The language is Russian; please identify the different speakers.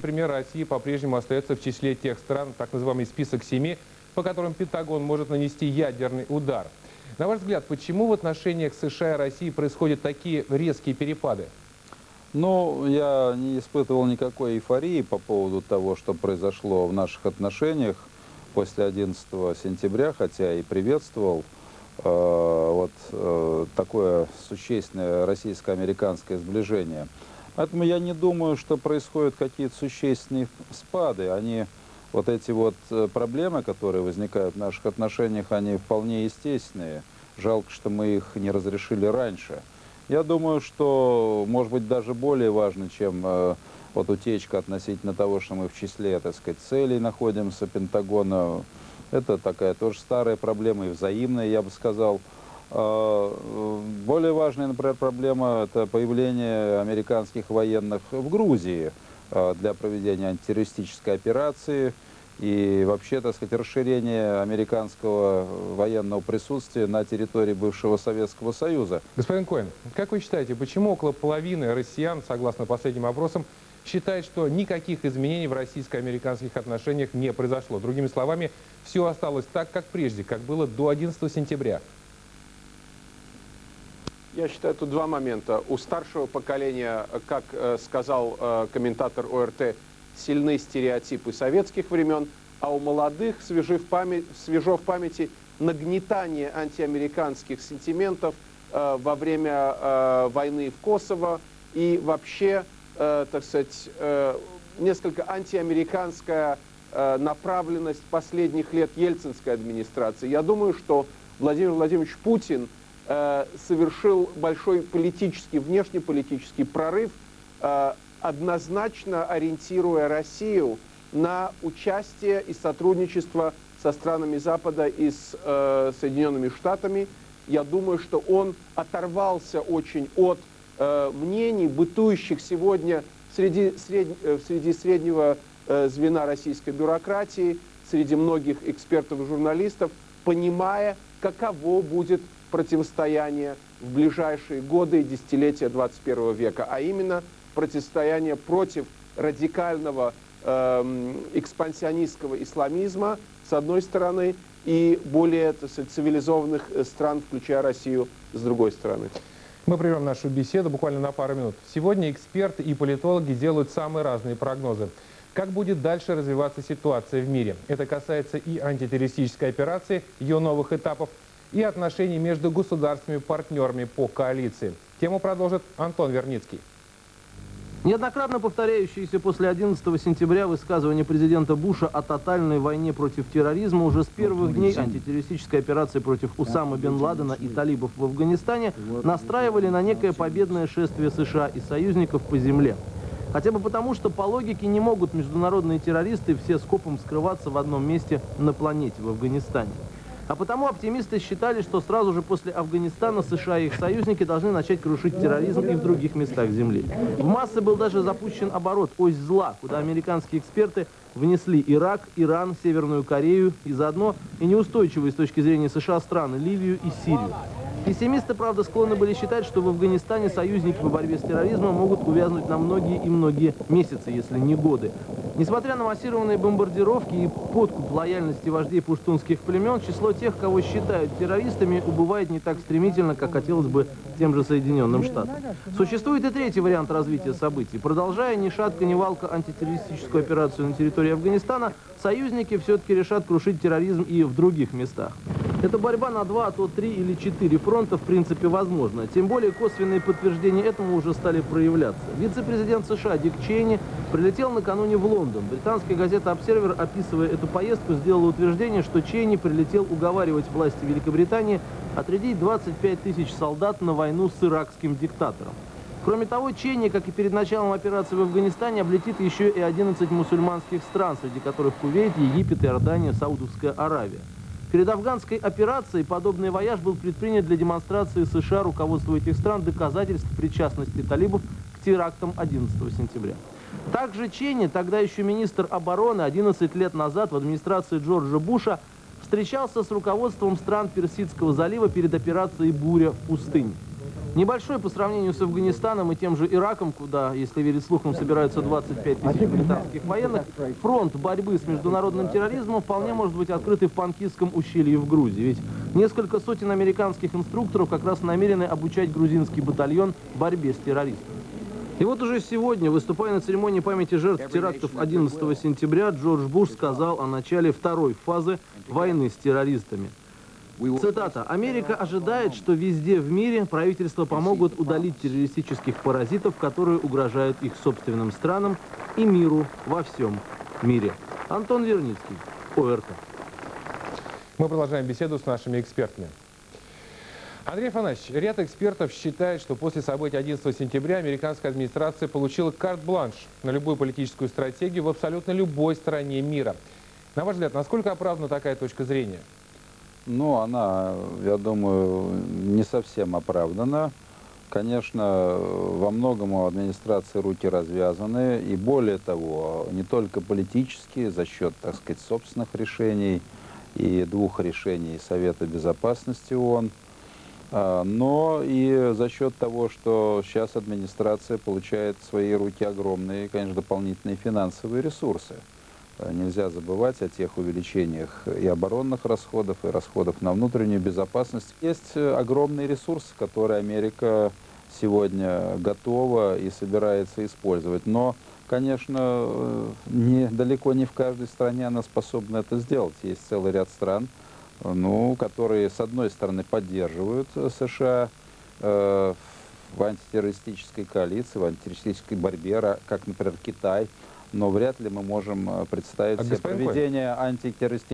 Speaker 1: например, Россия по-прежнему остается в числе тех стран, так называемый список 7, по которым Пентагон может нанести ядерный удар. На ваш взгляд, почему в отношениях США и России происходят такие резкие перепады?
Speaker 2: Ну, я не испытывал никакой эйфории по поводу того, что произошло в наших отношениях после 11 сентября, хотя и приветствовал такое существенное российско-американское сближение. Поэтому я не думаю, что происходят какие-то существенные спады. Эти проблемы, которые возникают в наших отношениях, они вполне естественные. Жалко, что мы их не разрешили раньше. Я думаю, что, может быть, даже более важно, чем утечка относительно того, что мы в числе, так сказать, целей находимся Пентагона. Это такая тоже старая проблема и взаимная, я бы сказал. Более важная, например, проблема – это появление американских военных в Грузии для проведения антитеррористической операции и вообще, так сказать, расширение американского военного присутствия на территории бывшего Советского Союза.
Speaker 1: Господин Коэн, как вы считаете, почему около половины россиян, согласно последним опросам, считает, что никаких изменений в российско-американских отношениях не произошло? Другими словами, все осталось так, как прежде, как было до 11 сентября.
Speaker 3: Я считаю, тут два момента. У старшего поколения, как сказал комментатор ОРТ, сильны стереотипы советских времен, а у молодых свежо в памяти нагнетание антиамериканских сентиментов во время войны в Косово и вообще, так сказать, несколько антиамериканская направленность последних лет ельцинской администрации. Я думаю, что Владимир Владимирович Путин совершил большой политический, внешнеполитический прорыв, однозначно ориентируя Россию на участие и сотрудничество со странами Запада и с Соединенными Штатами. Я думаю, что он оторвался очень от мнений, бытующих сегодня среди среднего звена российской бюрократии, среди многих экспертов и журналистов, понимая, каково будет противостояние в ближайшие годы и десятилетия 21 века, а именно противостояние против радикального экспансионистского исламизма, с одной стороны, и более, так сказать, цивилизованных стран, включая Россию, с другой стороны.
Speaker 1: Мы прервем нашу беседу буквально на пару минут. Сегодня эксперты и политологи делают самые разные прогнозы. Как будет дальше развиваться ситуация в мире? Это касается и антитеррористической операции, ее новых этапов, и отношений между государственными партнерами по коалиции. Тему продолжит Антон Верницкий.
Speaker 4: Неоднократно повторяющиеся после 11 сентября высказывания президента Буша о тотальной войне против терроризма уже с первых дней антитеррористической операции против Усамы бен Ладена и талибов в Афганистане настраивали на некое победное шествие США и союзников по земле. Хотя бы потому, что по логике не могут международные террористы все скопом скрываться в одном месте на планете, в Афганистане. А потому оптимисты считали, что сразу же после Афганистана США и их союзники должны начать крушить терроризм и в других местах Земли. В массы был даже запущен оборот «Ось зла», куда американские эксперты внесли Ирак, Иран, Северную Корею и заодно и неустойчивые с точки зрения США страны Ливию и Сирию. Пессимисты, правда, склонны были считать, что в Афганистане союзники по борьбе с терроризмом могут увязнуть на многие и многие месяцы, если не годы. Несмотря на массированные бомбардировки и подкуп лояльности вождей пуштунских племен, число тех, кого считают террористами, убывает не так стремительно, как хотелось бы тем же Соединенным Штатам. Существует и третий вариант развития событий. Продолжая ни шатка, ни валка антитеррористическую операцию на территории Афганистана, союзники все-таки решат крушить терроризм и в других местах. Эта борьба на 2, а то 3 или 4 фронта в принципе возможна. Тем более косвенные подтверждения этому уже стали проявляться. Вице-президент США Дик Чейни прилетел накануне в Лондон. Британская газета «Обсервер», описывая эту поездку, сделала утверждение, что Чейни прилетел уговаривать власти Великобритании отрядить 25 тысяч солдат на войну с иракским диктатором. Кроме того, Чейни, как и перед началом операции в Афганистане, облетит еще и 11 мусульманских стран, среди которых Кувейт, Египет, Иордания, Саудовская Аравия. Перед афганской операцией подобный вояж был предпринят для демонстрации США руководству этих стран доказательств причастности талибов к терактам 11 сентября. Также Чейни, тогда еще министр обороны, 11 лет назад в администрации Джорджа Буша встречался с руководством стран Персидского залива перед операцией «Буря в пустыне». Небольшой по сравнению с Афганистаном и тем же Ираком, куда, если верить слухам, собираются 25 тысяч британских военных, фронт борьбы с международным терроризмом вполне может быть открыт и в Панкистском ущелье в Грузии. Ведь несколько сотен американских инструкторов как раз намерены обучать грузинский батальон борьбе с терроризмом. И вот уже сегодня, выступая на церемонии памяти жертв терактов 11 сентября, Джордж Буш сказал о начале второй фазы войны с террористами. Цитата. «Америка ожидает, что везде в мире правительства помогут удалить террористических паразитов, которые угрожают их собственным странам и миру во всем мире». Антон Верницкий, ОРТ.
Speaker 1: Мы продолжаем беседу с нашими экспертами. Андрей Афанасьевич, ряд экспертов считает, что после событий 11 сентября американская администрация получила карт-бланш на любую политическую стратегию в абсолютно любой стране мира. На ваш взгляд, насколько оправдана такая точка зрения?
Speaker 2: Ну, она, я думаю, не совсем оправдана. Конечно, во многом у администрации руки развязаны. И более того, не только политические, за счет, так сказать, собственных решений и двух решений Совета Безопасности ООН, но и за счет того, что сейчас администрация получает в свои руки огромные, конечно, дополнительные финансовые ресурсы. Нельзя забывать о тех увеличениях и оборонных расходов, и расходов на внутреннюю безопасность. Есть огромные ресурсы, которые Америка сегодня готова и собирается использовать. Но, конечно, далеко не в каждой стране она способна это сделать. Есть целый ряд стран, которые, с одной стороны, поддерживают США в антитеррористической коалиции, в антитеррористической борьбе, как, например, Китай. Но вряд ли мы можем представить себе проведение антитеррористической